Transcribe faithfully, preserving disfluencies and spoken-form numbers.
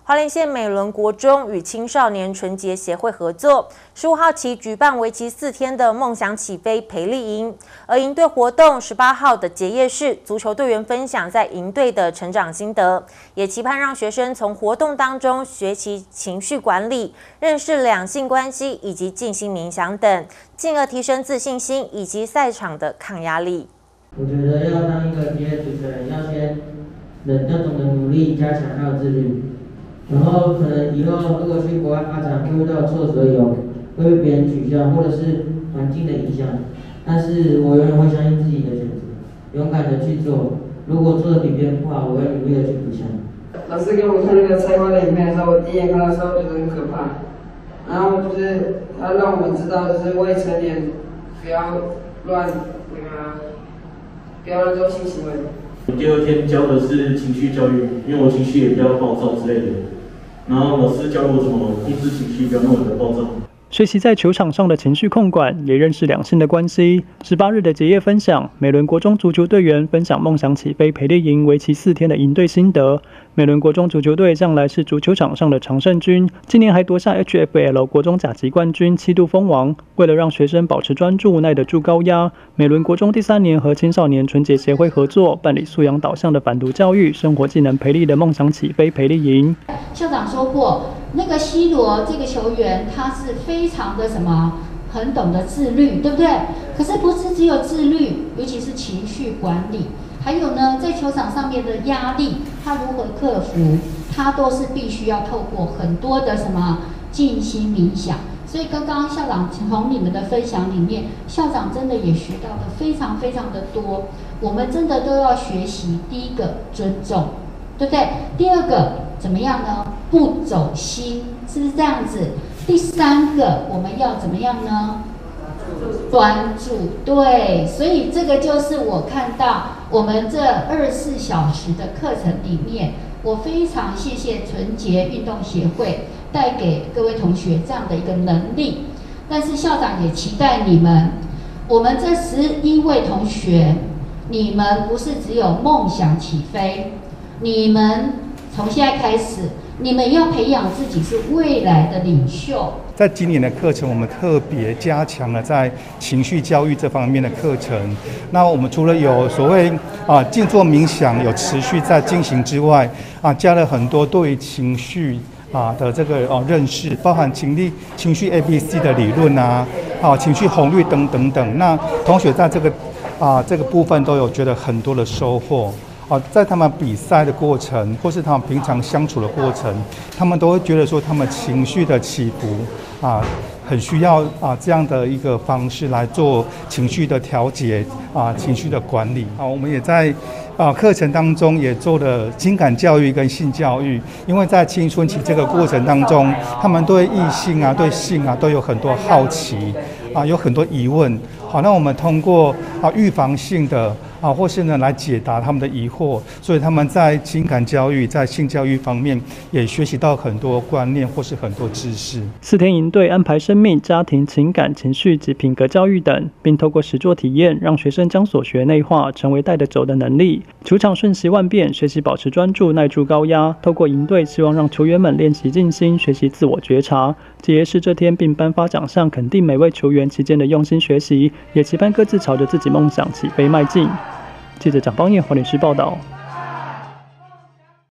花莲县美伦国中与青少年纯洁协会合作，十五号起举办为期四天的梦想起飞培力营。而营队活动十八号的结业式，足球队员分享在营队的成长心得，也期盼让学生从活动当中学习情绪管理、认识两性关系以及静心冥想等，进而提升自信心以及赛场的抗压力。 我觉得要当一个职业主持人，要先能要懂得努力、加强还有自律。 然后可能以后如果去国外发展，会遇到挫折有会被别人取笑，或者是环境的影响。但是我永远会相信自己的选择，勇敢的去做。如果做的比别人不好，我会努力的去补强。 老师给我看那个菜花的影片的时候，我第一眼看到的时候觉得很可怕。然后就是他让我们知道，就是未成年不要乱那个，不要乱做性行为。 第二天教的是情绪教育，因为我情绪也比较暴躁之类的。 然后老师教我怎么控制情绪，不要那么的暴躁。 学习在球场上的情绪控管，也认识两性的关系。十八日的结业分享，美伦国中足球队员分享梦想起飞培力营为期四天的营队心得。美伦国中足球队向来是足球场上的常胜军，今年还夺下 H F L 国中甲级冠军，七度封王。为了让学生保持专注、耐得住高压，美伦国中第三年和青少年纯洁协会合作，办理素养导向的反毒教育、生活技能培力的梦想起飞培力营。 校长说过，那个 C 罗这个球员，他是非常的什么，很懂得自律，对不对？可是不是只有自律，尤其是情绪管理。 还有呢，在球场上面的压力，他如何克服？他都是必须要透过很多的什么静心冥想。所以刚刚校长从你们的分享里面，校长真的也学到的非常非常的多。我们真的都要学习，第一个尊重，对不对？第二个怎么样呢？不走心，是不是这样子？第三个我们要怎么样呢？ 专注，对，所以这个就是我看到我们这二十四小时的课程里面，我非常谢谢纯洁运动协会带给各位同学这样的一个能力。但是校长也期待你们，我们这十一位同学，你们不是只有梦想起飞，你们从现在开始，你们要培养自己是未来的领袖。 在今年的课程，我们特别加强了在情绪教育这方面的课程。那我们除了有所谓啊静坐冥想有持续在进行之外，啊加了很多对于情绪啊的这个哦认识，包含情力情绪 A B C 的理论啊，啊情绪红绿灯等等。那同学在这个啊这个部分都有觉得很多的收获。 啊，在他们比赛的过程，或是他们平常相处的过程，他们都会觉得说，他们情绪的起伏啊，很需要啊这样的一个方式来做情绪的调节啊，情绪的管理啊。我们也在啊课程当中也做了情感教育跟性教育，因为在青春期这个过程当中，他们对异性啊、对性啊都有很多好奇啊，有很多疑问。好，那我们通过啊预防性的。 啊，或是呢来解答他们的疑惑，所以他们在情感教育、在性教育方面也学习到很多观念或是很多知识。 四天营队安排生命、家庭、情感、情绪及品格教育等，并透过实作体验，让学生将所学内化，成为带得走的能力。球场瞬息万变，学习保持专注、耐住高压。透过营队，希望让球员们练习静心，学习自我觉察。结业式这天，并颁发奖项，肯定每位球员期间的用心学习，也期盼各自朝着自己梦想起飞迈进。记者蒋邦彦，花莲市报道。